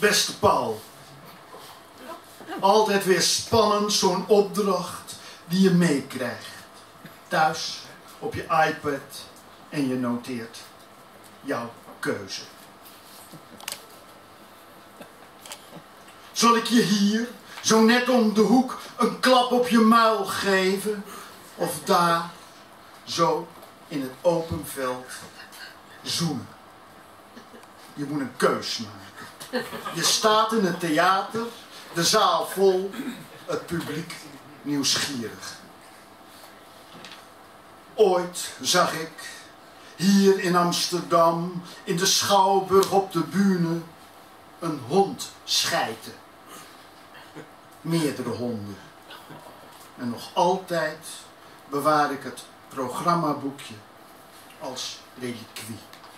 Beste Paul, altijd weer spannend zo'n opdracht die je meekrijgt. Thuis op je iPad en je noteert jouw keuze. Zal ik je hier, zo net om de hoek, een klap op je muil geven? Of daar, zo in het open veld, zoenen? Je moet een keus maken. Je staat in het theater, de zaal vol, het publiek nieuwsgierig. Ooit zag ik, hier in Amsterdam, in de Schouwburg op de bühne, een hond schijten. Meerdere honden. En nog altijd bewaar ik het programmaboekje als reliquie.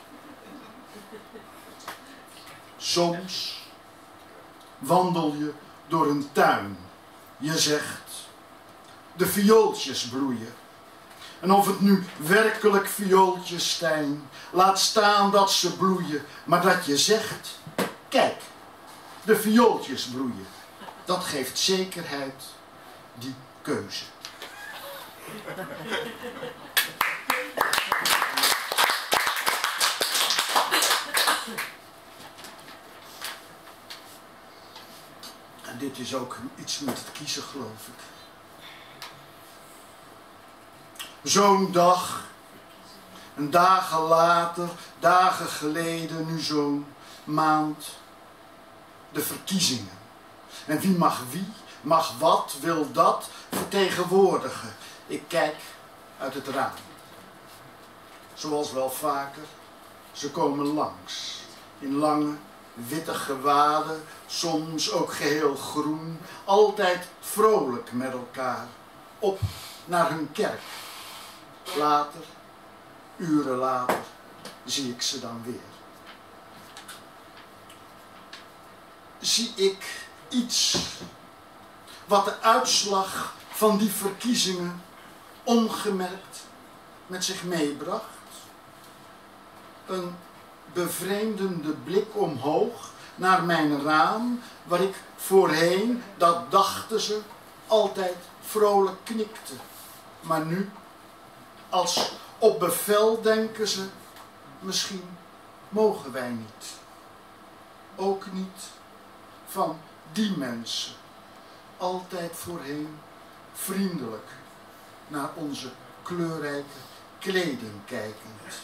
Soms wandel je door een tuin. Je zegt, de viooltjes bloeien. En of het nu werkelijk viooltjes zijn, laat staan dat ze bloeien, maar dat je zegt, kijk, de viooltjes bloeien. Dat geeft zekerheid, die keuze. En dit is ook iets met het kiezen, geloof ik. Zo'n dag, en dagen later, dagen geleden, nu zo'n maand, de verkiezingen. En wie, mag wat, wil dat vertegenwoordigen. Ik kijk uit het raam. Zoals wel vaker, ze komen langs. In lange, witte gewaden, soms ook geheel groen. Altijd vrolijk met elkaar. Op naar hun kerk. Later, uren later, zie ik ze dan weer. Zie ik iets wat de uitslag van die verkiezingen ongemerkt met zich meebracht? Een bevreemdende blik omhoog naar mijn raam, waar ik voorheen, dat dachten ze, altijd vrolijk knikte. Maar nu, als op bevel denken ze, misschien mogen wij niet. Ook niet van die mensen. Altijd voorheen vriendelijk naar onze kleurrijke kleding kijkend.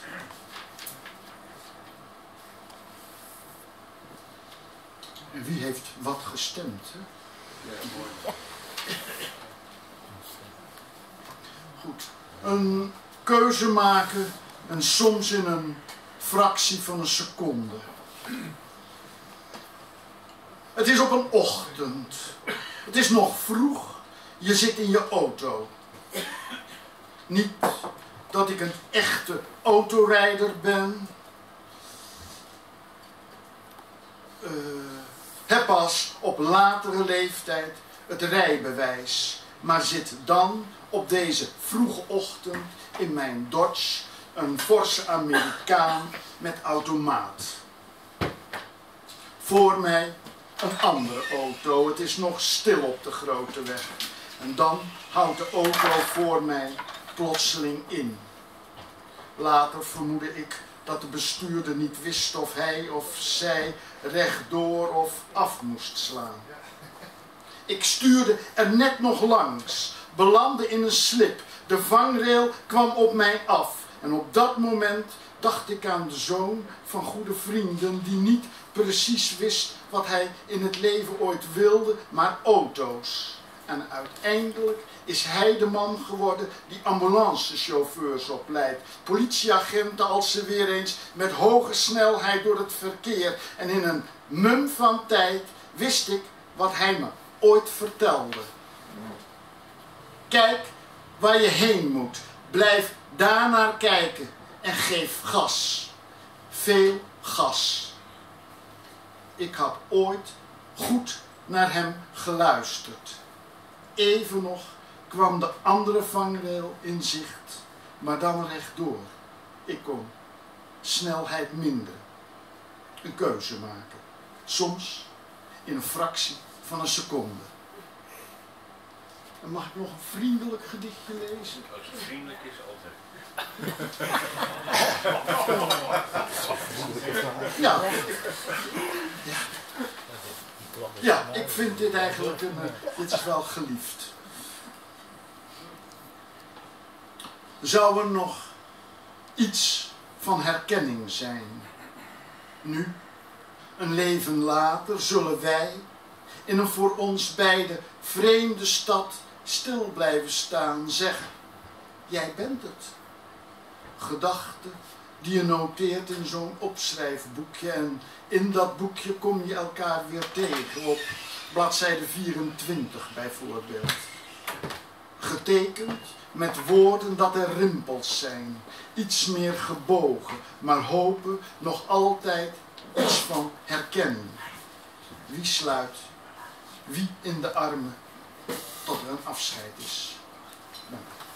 En wie heeft wat gestemd, hè? Ja, mooi. Goed. Een keuze maken en soms in een fractie van een seconde. Het is op een ochtend. Het is nog vroeg. Je zit in je auto. Niet dat ik een echte autorijder ben. Heb pas op latere leeftijd het rijbewijs. Maar zit dan op deze vroege ochtend in mijn Dodge, een forse Amerikaan met automaat. Voor mij een andere auto. Het is nog stil op de grote weg. En dan houdt de auto voor mij plotseling in. Later vermoedde ik dat de bestuurder niet wist of hij of zij rechtdoor of af moest slaan. Ik stuurde er net nog langs, belandde in een slip. De vangrail kwam op mij af. En op dat moment dacht ik aan de zoon van goede vrienden die niet precies wist wat hij in het leven ooit wilde, maar auto's. En uiteindelijk is hij de man geworden die ambulancechauffeurs opleidt. Politieagenten als ze weer eens met hoge snelheid door het verkeer. En in een mum van tijd wist ik wat hij me ooit vertelde. Kijk waar je heen moet. Blijf daarnaar kijken en geef gas. Veel gas. Ik had ooit goed naar hem geluisterd. Even nog kwam de andere vangrail in zicht, maar dan rechtdoor. Ik kon snelheid minderen. Een keuze maken. Soms in een fractie van een seconde. En mag ik nog een vriendelijk gedichtje lezen? Als het vriendelijk is, altijd. Ja. Ja, ik vind dit eigenlijk dit is wel geliefd. Zou er nog iets van herkenning zijn? Nu, een leven later, zullen wij in een voor ons beiden vreemde stad stil blijven staan, zeggen: jij bent het. Gedachten die je noteert in zo'n opschrijfboekje, en in dat boekje kom je elkaar weer tegen, op bladzijde 24 bijvoorbeeld. Getekend met woorden dat er rimpels zijn, iets meer gebogen, maar hopen nog altijd iets van herkenning. Wie sluit, wie in de armen, tot er een afscheid is. Dank u.